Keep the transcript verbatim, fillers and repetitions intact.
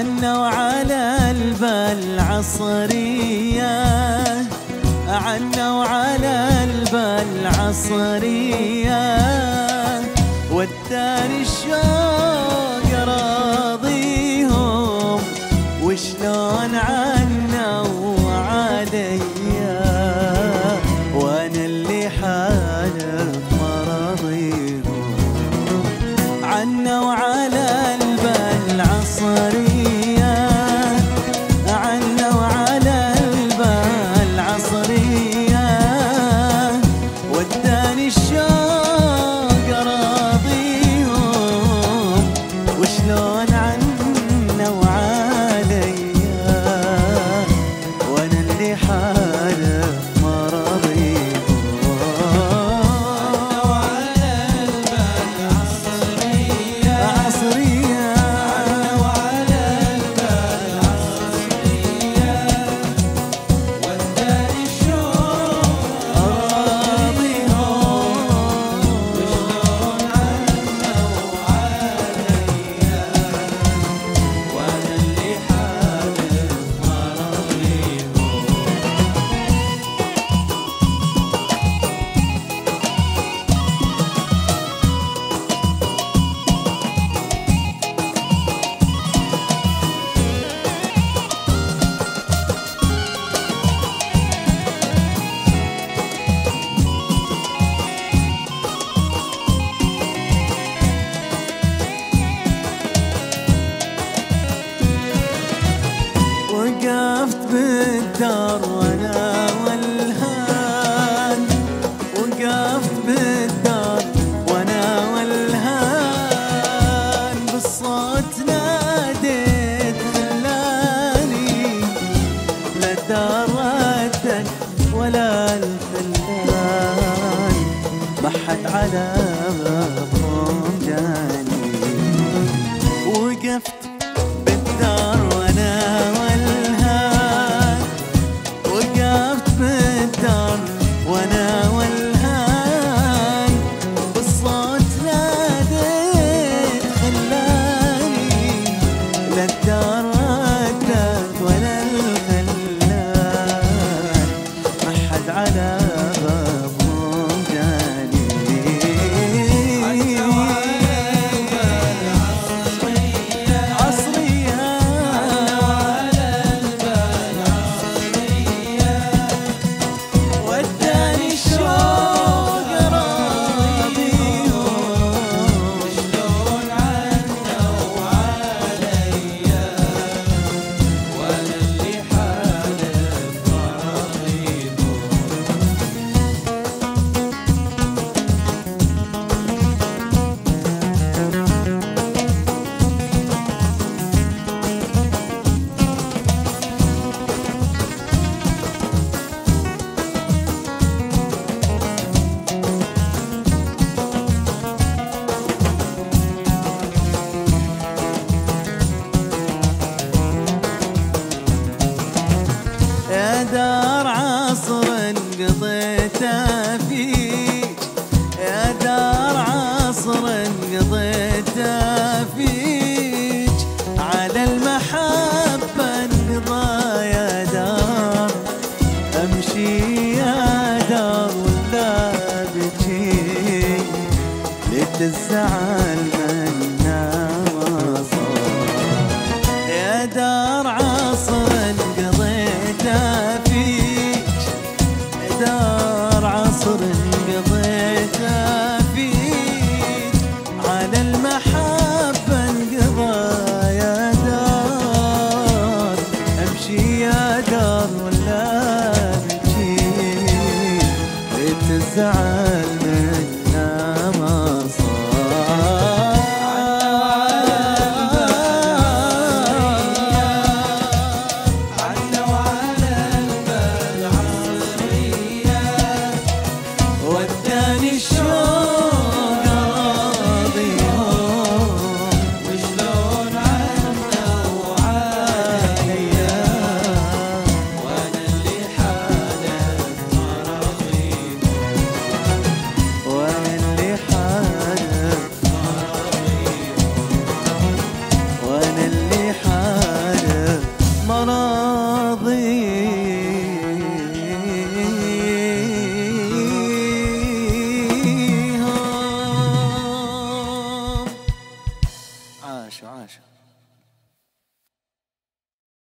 عنا وعلى البال عصرية، عنا وعلى البال عصرية، وداني الشوق راضيهم وشلون عنا وعليا، وانا اللي حالف مرضيهم. عنا وعلى البال عصرية، عنا وعلى البال عصرية، وداني الشوق راضيهم وشلون عنا وعليا، وانا اللي حالف مرضيهم. وقفت بالدار وانا والهان، وقفت بالدار وانا والهان، بالصوت ناديت خلاني لا الدار ردت ولا الخلان، ما حد على بابهم جاني. وقفت بالدار وانا والهان، وقفت بالدار وانا والهان، بالصوت ناديت خلاني لا الدار ردت ولا الخلان، ما حد على بابهم جاني. يا دار عصر قضيته فيك، يا دار عصر قضيته فيك، على المحبة انقضى يا دار، امشي يا دار ولا بجيك، ليت الزعل منا وصار. يا دار عصر فيك، دار عصر قضيته فيك، على المحبة انقضى يا دار، امشي يا دار ولا بجيك، ليت الزعل